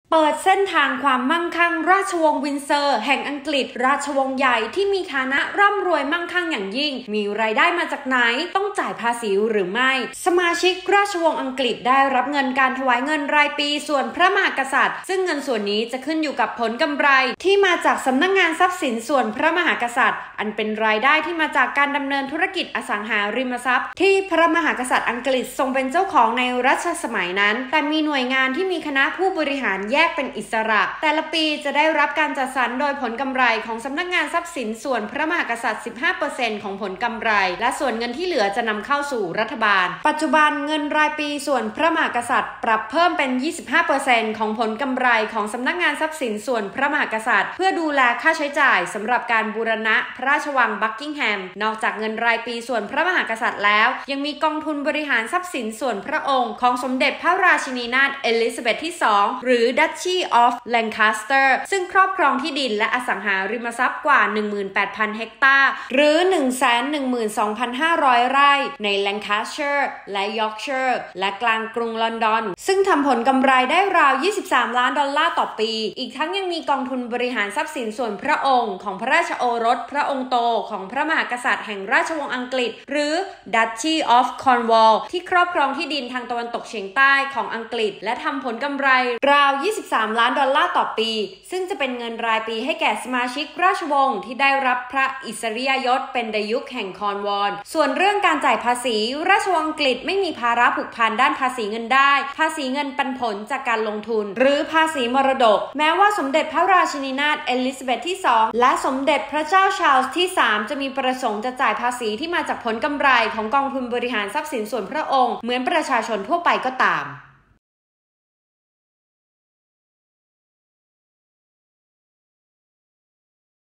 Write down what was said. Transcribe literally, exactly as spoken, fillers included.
เปิดเส้นทางความมั่งคั่งราชวงศ์วินเซอร์แห่งอังกฤษราชวงศ์ใหญ่ที่มีฐานะร่ำรวยมั่งคั่งอย่างยิ่งมีรายได้มาจากไหนต้องจ่ายภาษีหรือไม่สมาชิกราชวงศ์อังกฤษได้รับเงินการถวายเงินรายปีส่วนพระมหากษัตริย์ซึ่งเงินส่วนนี้จะขึ้นอยู่กับผลกำไรที่มาจากสำนักงานทรัพย์สินส่วนพระมหากษัตริย์อันเป็นรายได้ที่มาจากการดำเนินธุรกิจอสังหาริมทรัพย์ที่พระมหากษัตริย์อังกฤษทรงเป็นเจ้าของในรัชสมัยนั้นแต่มีหน่วยงานที่มีคณะผู้บริหารแยกเป็นอิสระแต่ละปีจะได้รับการจัดสรรโดยผลกำไรของสำนักงานทรัพย์สินส่วนพระมหากษัตริย์ สิบห้าเปอร์เซ็นต์ ของผลกำไรและส่วนเงินที่เหลือจะนำเข้าสู่รัฐบาลปัจจุบันเงินรายปีส่วนพระมหากษัตริย์ปรับเพิ่มเป็น ยี่สิบห้าเปอร์เซ็นต์ ของผลกำไรของสำนักงานทรัพย์สินส่วนพระมหากษัตริย์เพื่อดูแลค่าใช้จ่ายสำหรับการบูรณะพระราชวังบักกิงแฮมนอกจากเงินรายปีส่วนพระมหากษัตริย์แล้วยังมีกองทุนบริหารทรัพย์สินส่วนพระองค์ของสมเด็จพระราชินีนาถเอลิซาเบธที่สองหรือ Duchy of Lancaster ซึ่งครอบครองที่ดินและอสังหาริมทรัพย์กว่า หนึ่งหมื่นแปดพัน เฮกตาร์หรือ หนึ่งแสนหนึ่งหมื่นสองพันห้าร้อย ไร่ใน Lancashire และ Yorkshire และกลางกรุงลอนดอนซึ่งทำผลกำไรได้ราว ยี่สิบสาม ล้านดอลลาร์ต่อปีอีกทั้งยังมีกองทุนบริหารทรัพย์สินส่วนพระองค์ของพระราชโอรสพระองค์โตของพระมหากษัตริย์แห่งราชวงศ์อังกฤษหรือ Duchy of Cornwall ที่ครอบครองที่ดินทางตะวันตกเฉียงใต้ของอังกฤษและทำผลกำไรราว ยี่สิบสาม ล้านดอลลาร์ต่อปีซึ่งจะเป็นเงินรายปีให้แก่สมาชิกราชวงศ์ที่ได้รับพระอิสริยยศเป็นดยุคแห่งคอร์นวอลส่วนเรื่องการจ่ายภาษีราชวงศ์อังกฤษไม่มีภาระผูกพันด้านภาษีเงินได้ภาษีเงินปันผลจากการลงทุนหรือภาษีมรดกแม้ว่าสมเด็จพระราชินีนาถเอลิซาเบธที่สองและสมเด็จพระเจ้าชาร์ลส์ที่สามจะมีประสงค์จะจ่ายภาษีที่มาจากผลกำไรของกองทุนบริหารทรัพย์สินส่วนพระองค์เหมือนประชาชนทั่วไปก็ตาม